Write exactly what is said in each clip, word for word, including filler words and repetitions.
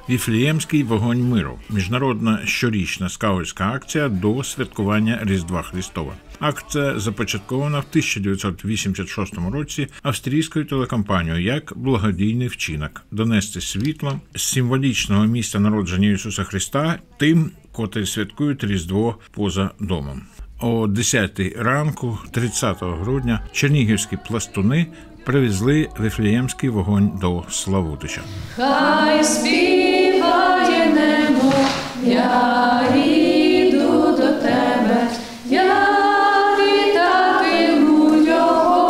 Віфлеємський вогонь миру – міжнародна щорічна скаутська акція до святкування Різдва Христова. Акція започаткована в тисяча дев'ятсот вісімдесят шостому році австрійською телекомпанією як благодійний вчинок – донести світло з символічного місця народження Ісуса Христа тим, котрі святкують Різдво поза домом. О десятій ранку, тридцятого грудня, чернігівські пластуни привезли Віфлеємський вогонь до Славутича. Хай співає небо, я йду до тебе, я вітатиму його.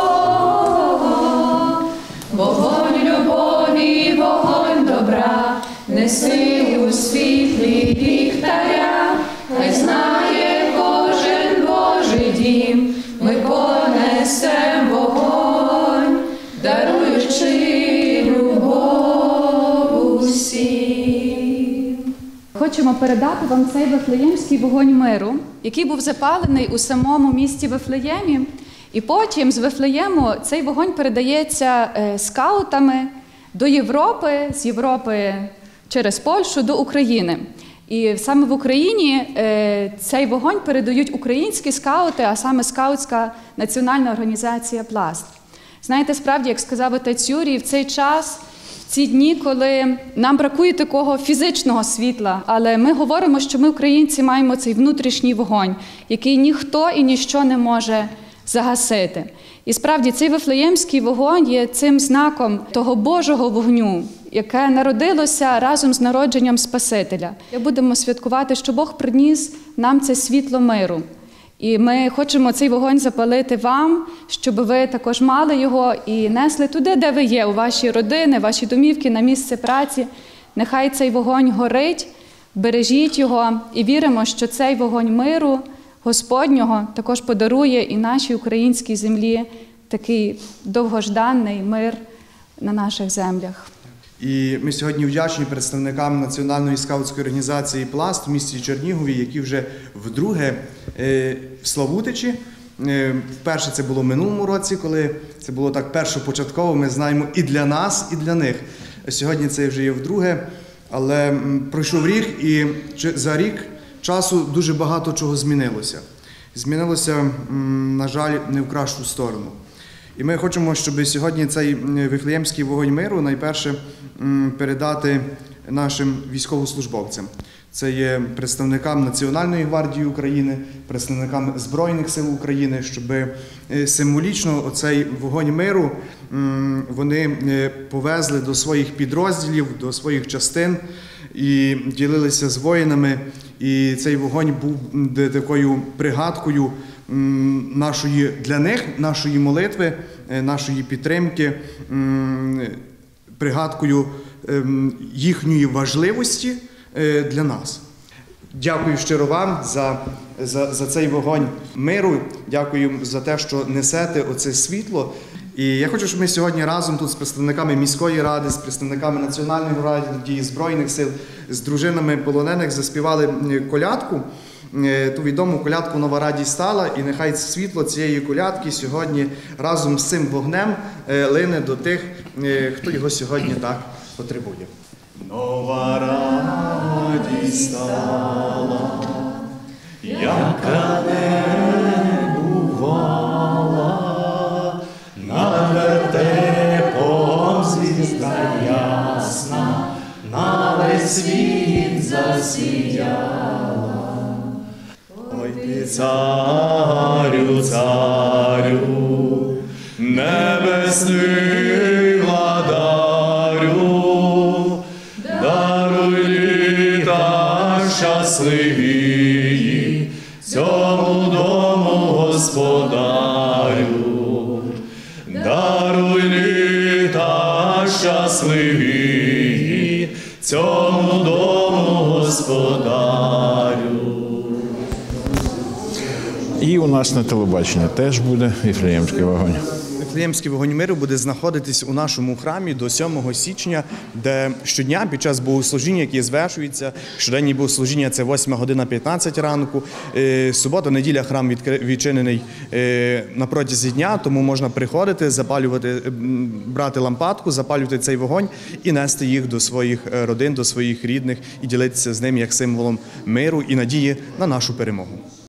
Вогонь любові, вогонь добра, неси у світлі ліхтаря, хай знає кожен Божий дім, ми понесем вогонь, даруючи любов усім. Хочемо передати вам цей Вифлеємський вогонь миру, який був запалений у самому місті Вифлеємі. І потім з Вифлеєму цей вогонь передається скаутами до Європи, з Європи через Польщу до України. І саме в Україні цей вогонь передають українські скаути, а саме скаутська національна організація «Пласт». Знаєте, справді, як сказав отець Юрій, в цей час, в ці дні, коли нам бракує такого фізичного світла, але ми говоримо, що ми, українці, маємо цей внутрішній вогонь, який ніхто і ніщо не може загасити. І справді, цей Вифлеємський вогонь є цим знаком того Божого вогню, яке народилося разом з народженням Спасителя. І будемо святкувати, що Бог приніс нам це світло миру. І ми хочемо цей вогонь запалити вам, щоб ви також мали його і несли туди, де ви є, у ваші родини, ваші домівки, на місце праці. Нехай цей вогонь горить, бережіть його і віримо, що цей вогонь миру Господнього також подарує і нашій українській землі такий довгожданий мир на наших землях. І ми сьогодні вдячні представникам Національної скаутської організації «Пласт» в місті Чернігові, які вже вдруге в Славутичі. Вперше це було в минулому році, коли це було так першопочатково, ми знаємо, і для нас, і для них. Сьогодні це вже є вдруге, але пройшов рік, і за рік часу дуже багато чого змінилося. Змінилося, на жаль, не в кращу сторону. І ми хочемо, щоб сьогодні цей Віфлеємський вогонь миру найперше передати нашим військовослужбовцям. Це є представникам Національної гвардії України, представникам Збройних сил України, щоб символічно оцей вогонь миру вони повезли до своїх підрозділів, до своїх частин і ділилися з воїнами. І цей вогонь був такою пригадкою нашої, для них, нашої молитви, нашої підтримки, пригадкою їхньої важливості для нас. Дякую щиро вам за, за, за цей вогонь миру, дякую за те, що несете оце світло. І я хочу, щоб ми сьогодні разом тут з представниками міської ради, з представниками Національної гвардії, Збройних сил, з дружинами полонених заспівали колядку, ту відому колядку «Нова радість стала», і нехай світло цієї колядки сьогодні разом з цим вогнем лине до тих, хто його сьогодні так потребує. Нова радість стала, яка не бувала, над вертепом звізда ясна, на весь світ засіяла. Ой ти, царю, царю, небесний владарю, даруй літа щасливі цьому дому господарю, даруй літа щасливі цьому дому господарю. І у нас на телебаченні теж буде Віфлеємський вогонь. Вифлеємський вогонь миру буде знаходитись у нашому храмі до сьомого січня, де щодня під час богослужіння, яке звершується, щоденні богослужіння – це восьма година п'ятнадцять ранку, субота, неділя храм відчинений на протязі дня, тому можна приходити, запалювати, брати лампадку, запалювати цей вогонь і нести їх до своїх родин, до своїх рідних і ділитися з ними як символом миру і надії на нашу перемогу.